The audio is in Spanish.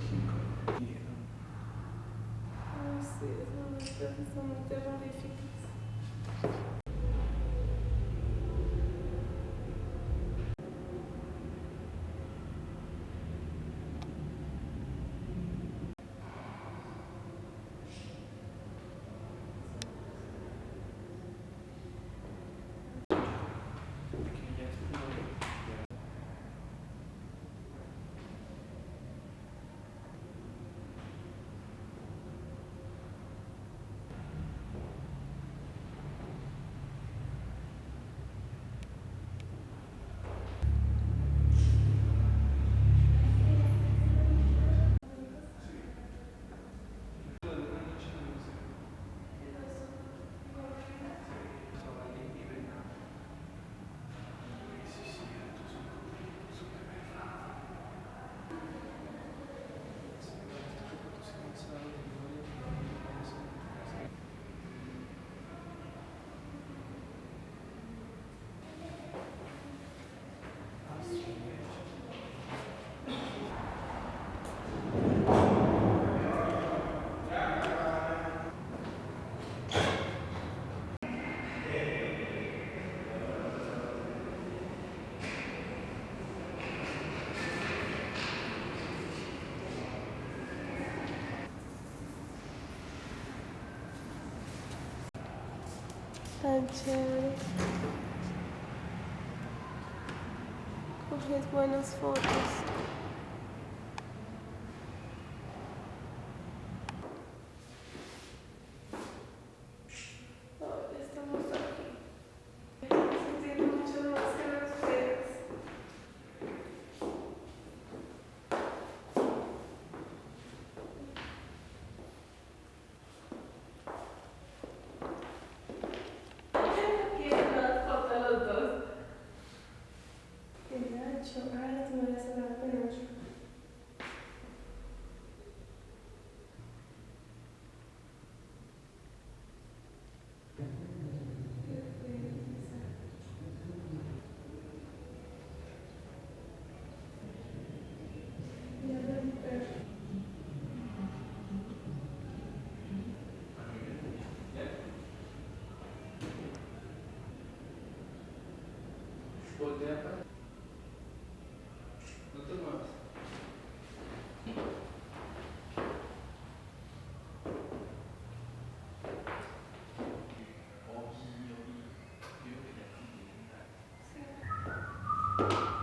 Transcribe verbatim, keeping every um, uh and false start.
Ay, sí, esas muestras son muy terroríficas. Tan chévere. Coges buenas fotos. Ahora estamos aquí. Sintiendo mucho más que las ustedes. Quieren una foto los dos. El Nacho. Ahora te voy a hacer la penocha. Voltea para. No te muevas. Oh, sí, yo vi. Yo creo que ya te